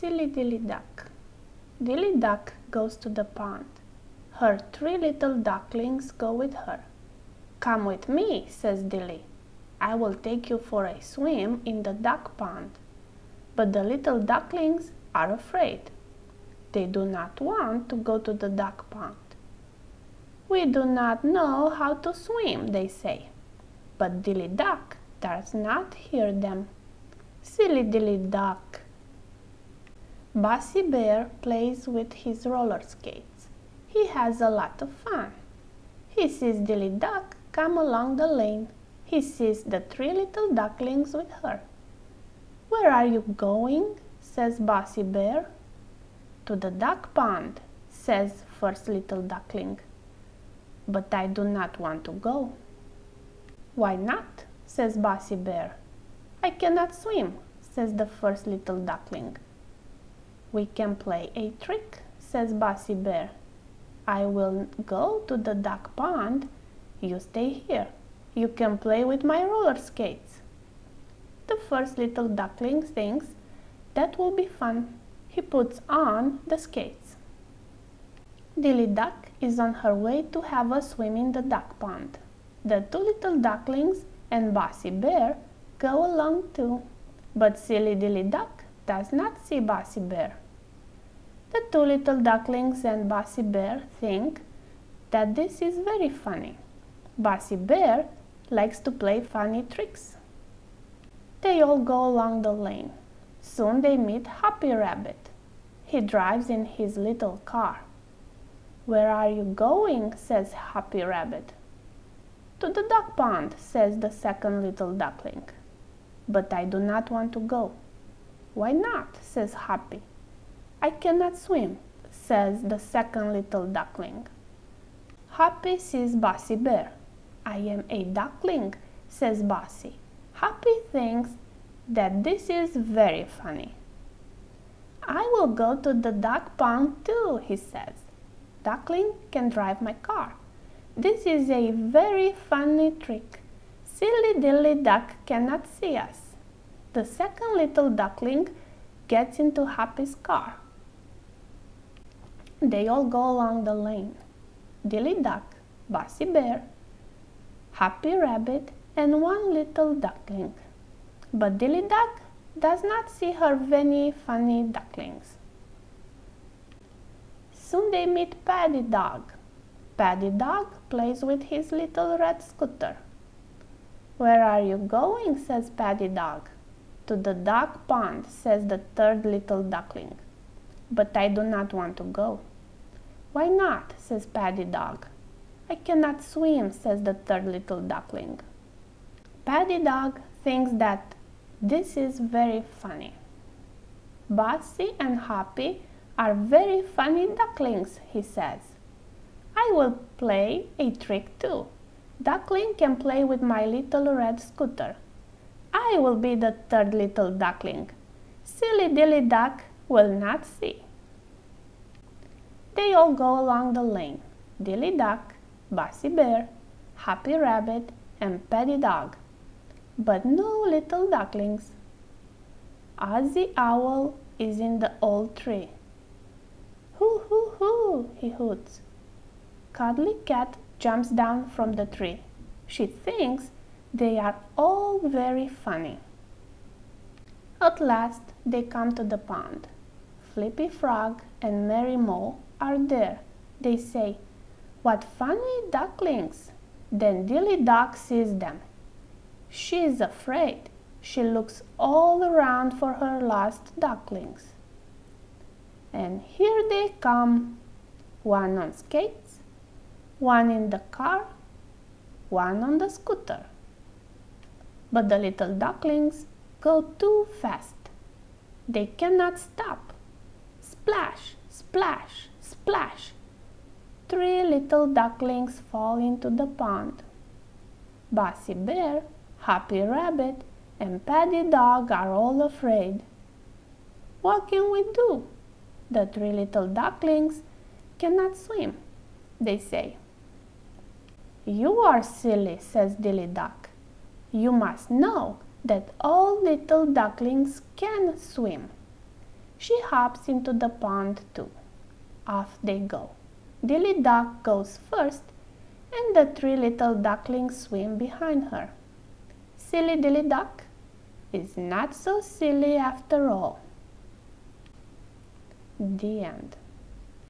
Silly Dilly Duck. Dilly Duck goes to the pond. Her 3 little ducklings go with her. "Come with me," says Dilly. "I will take you for a swim in the duck pond." But the little ducklings are afraid. They do not want to go to the duck pond. "We do not know how to swim," they say. But Dilly Duck does not hear them. Silly Dilly Duck. Bossy Bear plays with his roller skates. He has a lot of fun. He sees Dilly Duck come along the lane. He sees the 3 little ducklings with her. "Where are you going?" says Bossy Bear. "To the duck pond," says first little duckling. "But I do not want to go." "Why not?" says Bossy Bear. "I cannot swim," says the first little duckling. "We can play a trick," says Bossy Bear. "I will go to the duck pond. You stay here. You can play with my roller skates." The first little duckling thinks that will be fun. He puts on the skates. Dilly Duck is on her way to have a swim in the duck pond. The 2 little ducklings and Bossy Bear go along too. But Silly Dilly Duck does not see Bossy Bear. The 2 little ducklings and Bossy Bear think that this is very funny. Bossy Bear likes to play funny tricks. They all go along the lane. Soon they meet Happy Rabbit. He drives in his little car. "Where are you going?" says Happy Rabbit. "To the duck pond," says the second little duckling. "But I do not want to go." "Why not?" says Happy. "I cannot swim," says the second little duckling. Happy sees Bossy Bear. "I am a duckling," says Bossy. Happy thinks that this is very funny. "I will go to the duck pond too," he says. "Duckling can drive my car. This is a very funny trick. Silly Dilly Duck cannot see us." The second little duckling gets into Happy's car. They all go along the lane. Dilly Duck, Bossy Bear, Happy Rabbit, and 1 little duckling. But Dilly Duck does not see her many funny ducklings. Soon they meet Paddy Dog. Paddy Dog plays with his little red scooter. "Where are you going?" says Paddy Dog. "To the duck pond," says the 3rd little duckling. "But I do not want to go." "Why not?" says Paddy Dog. "I cannot swim," says the 3rd little duckling. Paddy Dog thinks that this is very funny. "Bossy and Happy are very funny ducklings," he says. "I will play a trick too. Duckling can play with my little red scooter. I will be the 3rd little duckling. Silly Dilly Duck will not see." They all go along the lane. Dilly Duck, Bossy Bear, Happy Rabbit, and Paddy Dog. But no little ducklings. Ozzy Owl is in the old tree. "Hoo, hoo, hoo," he hoots. Cuddly Cat jumps down from the tree. She thinks they are all very funny. At last they come to the pond. Flippy Frog and Merry Mole are there. They say, "What funny ducklings!" Then Dilly Duck sees them. She is afraid. She looks all around for her lost ducklings. And here they come, 1 on skates, 1 in the car, 1 on the scooter. But the little ducklings go too fast. They cannot stop. Splash, splash, splash. 3 little ducklings fall into the pond. Bossy Bear, Happy Rabbit, and Paddy Dog are all afraid. What can we do? The 3 little ducklings cannot swim, they say. "You are silly," says Dilly Duck. "You must know that all little ducklings can swim. She hops into the pond too. Off they go. Dilly Duck goes first, and the three little ducklings swim behind her. Silly Dilly Duck is not so silly after all. The end.